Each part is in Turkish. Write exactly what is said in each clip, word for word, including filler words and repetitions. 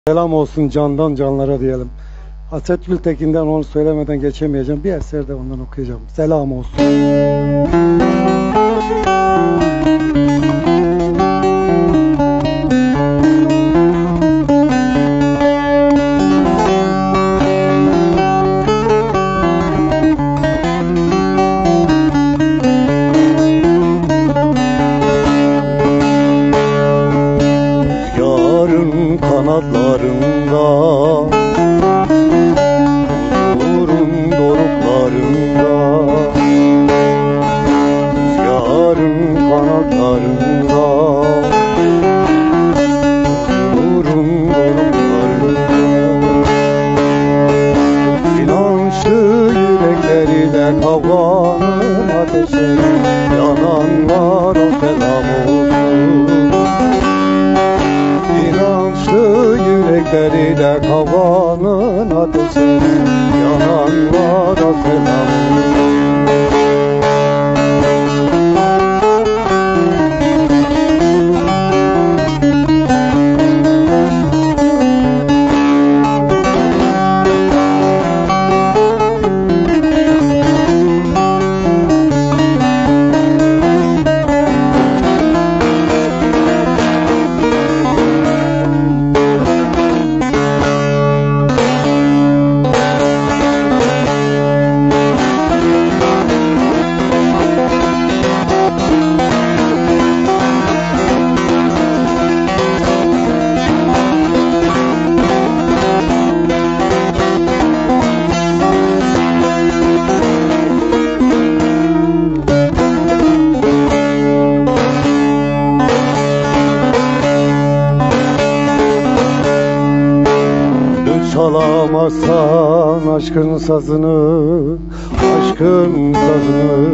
Selam olsun candan canlara diyelim. Hasret Gültekin'den onu söylemeden geçemeyeceğim. Bir eser de ondan okuyacağım. Selam olsun. Rüzgarın kanatlarında, huzurun doruklarında, rüzgarın kanatlarında, huzurun doruklarında, inançlı yürekleriyle kavganın ateşleri yananlara selam olsun. İnançlı yürekleriyle kavganın ateşleri yananlara selam olsun. Çalamazsan aşkın sazını, aşkın sazını,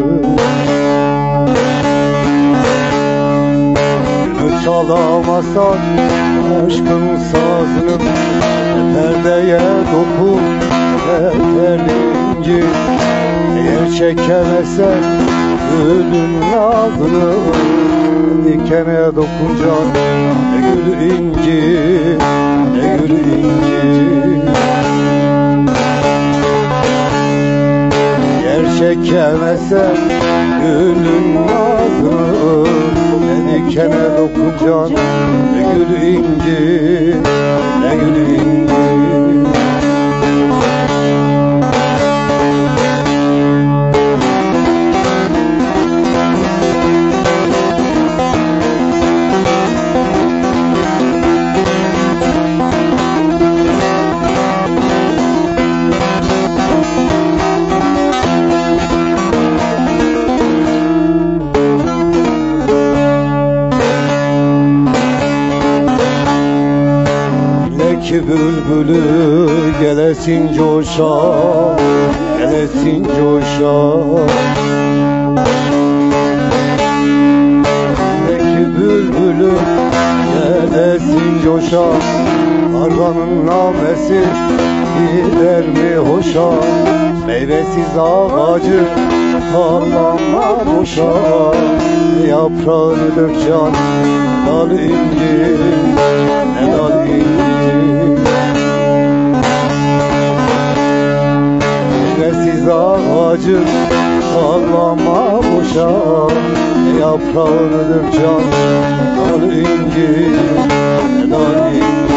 gönül çalamazsan aşkın sazını, perdeye dokun yeterli inci, eğer çekemezsen gülün nazını, dikene dokuncan ne gül inci, ne gül inci. Çekemezsen gülün nazını, ne dikene dokuncan ne gül inci, ne gül inci. Ki bülbülü gelesin coşa, gelesin coşa. Ki bülbülü gelesin coşa, karganın namesi gider mi hoşa? Meyvesiz ağacı sallanma boşa, yaprağını dök can, dal inci, ne dal inci. Meyvesiz ağacı sallama boşa, yaprağını dök can, dal inci, dal inci.